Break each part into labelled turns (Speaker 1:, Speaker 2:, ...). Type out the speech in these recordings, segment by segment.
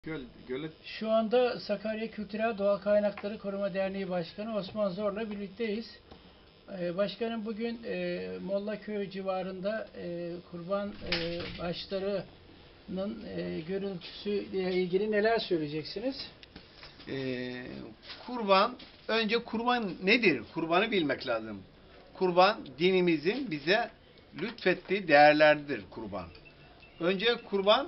Speaker 1: Gölet.
Speaker 2: Şu anda Sakarya Kültürel Doğal Kaynakları Koruma Derneği Başkanı Osman Zor'la birlikteyiz. Başkanım bugün Mollaköy civarında kurban başlarının görüntüsüyle ilgili neler söyleyeceksiniz?
Speaker 1: Önce kurban nedir? Kurbanı bilmek lazım. Kurban dinimizin bize lütfettiği değerlerdir kurban. Önce kurban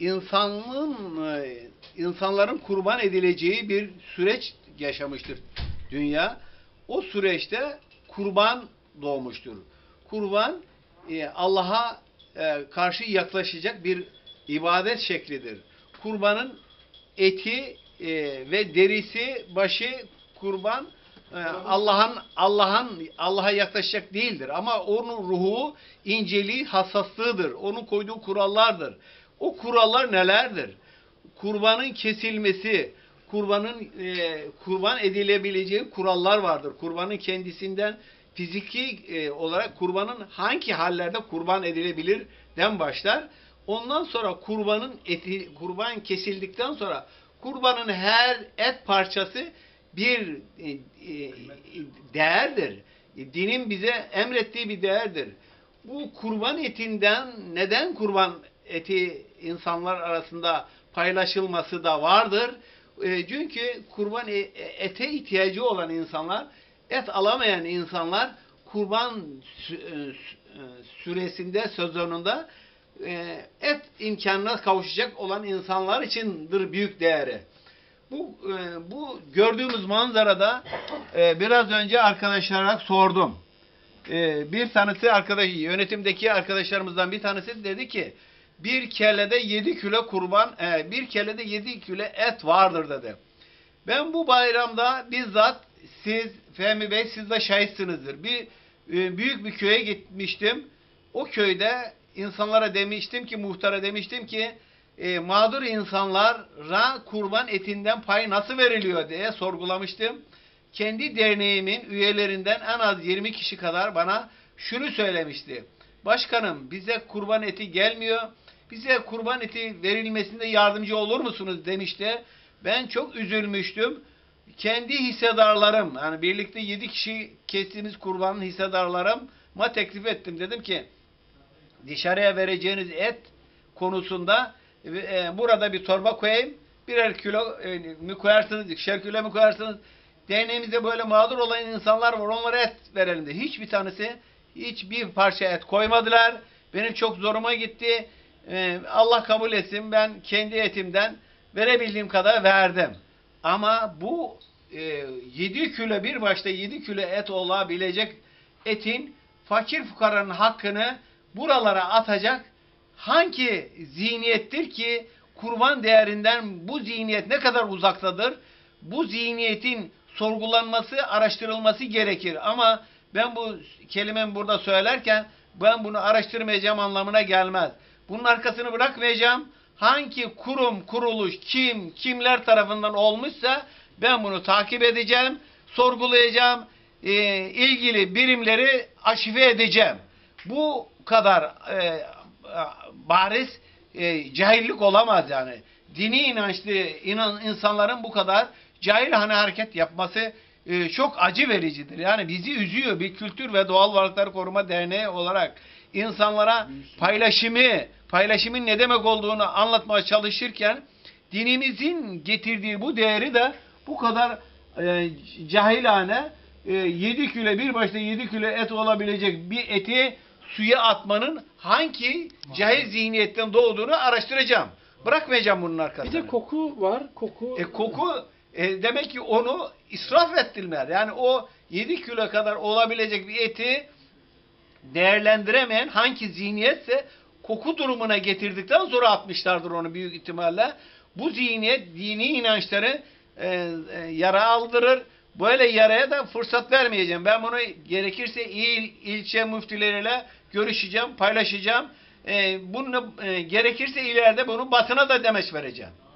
Speaker 1: insanların kurban edileceği bir süreç yaşamıştır dünya. O süreçte kurban doğmuştur. Kurban Allah'a karşı yaklaşacak bir ibadet şeklidir. Kurbanın eti ve derisi, başı kurban Allah'a yaklaşacak değildir. Ama onun ruhu, inceliği, hassaslığıdır. Onun koyduğu kurallardır. O kurallar nelerdir? Kurbanın kesilmesi, kurban edilebileceği kurallar vardır. Kurbanın kendisinden fiziki olarak kurbanın hangi hallerde kurban edilebilirden başlar. Ondan sonra kurban kesildikten sonra kurbanın her et parçası bir değerdir. Dinin bize emrettiği bir değerdir. Bu kurban etinden neden kurban eti insanlar arasında paylaşılması da vardır. Çünkü kurban ete ihtiyacı olan insanlar, et alamayan insanlar kurban süresinde, sezonunda et imkanına kavuşacak olan insanlar içindir büyük değeri. Bu gördüğümüz manzarada biraz önce arkadaşlara sordum. Bir tanesi yönetimdeki arkadaşlarımızdan bir tanesi dedi ki bir kellede 7 kilo bir kellede 7 kilo et vardır dedi. Ben bu bayramda bizzat Fehmi Bey siz de şahitsinizdir. Büyük bir köye gitmiştim. O köyde insanlara demiştim ki, muhtara demiştim ki mağdur insanlara kurban etinden pay nasıl veriliyor diye sorgulamıştım. Kendi derneğimin üyelerinden en az 20 kişi kadar bana şunu söylemişti. Başkanım bize kurban eti gelmiyor. Bize kurban eti verilmesinde yardımcı olur musunuz demişti. Ben çok üzülmüştüm. Kendi hissedarlarım, yani birlikte 7 kişi kestiğimiz kurbanın hissedarlarıma teklif ettim. Dedim ki dışarıya vereceğiniz et konusunda burada bir torba koyayım. Birer kilo mi koyarsınız, ikişer kilo mu koyarsınız? Derneğimizde böyle mağdur olan insanlar var. Onlara et verelim de. Hiçbir tanesi hiçbir parça et koymadılar. Benim çok zoruma gitti. Allah kabul etsin. Ben kendi etimden verebildiğim kadar verdim. Ama bu 7 kilo bir başta 7 kilo et olabilecek etin fakir fukaranın hakkını buralara atacak hangi zihniyettir ki kurban değerinden bu zihniyet ne kadar uzaktadır? Bu zihniyetin sorgulanması, araştırılması gerekir. Ama ben bu kelimemi burada söylerken ben bunu araştırmayacağım anlamına gelmez. Bunun arkasını bırakmayacağım. Hangi kurum, kuruluş, kimler tarafından olmuşsa ben bunu takip edeceğim, sorgulayacağım, ilgili birimleri arşive edeceğim. Bu kadar bariz cahillik olamaz yani. Dini inançlı insanların bu kadar cahilhane hareket yapması çok acı vericidir. Yani bizi üzüyor. Bir Kültür ve Doğal Varlıkları Koruma Derneği olarak insanlara paylaşımın ne demek olduğunu anlatmaya çalışırken dinimizin getirdiği bu değeri de bu kadar cahilane 7 kilo bir başta 7 kilo et olabilecek bir eti suya atmanın hangi cahil zihniyetten doğduğunu araştıracağım. Bırakmayacağım bunun arkasını.
Speaker 2: Bir de koku var.
Speaker 1: Koku demek ki onu israf ettiler. Yani o 7 kilo kadar olabilecek bir eti değerlendiremeyen hangi zihniyetse koku durumuna getirdikten sonra atmışlardır onu büyük ihtimalle. Bu zihniyet dini inançları yara aldırır. Böyle yaraya da fırsat vermeyeceğim. Ben bunu gerekirse ilçe müftüleriyle görüşeceğim, paylaşacağım. Gerekirse ileride bunu basına da demeç vereceğim.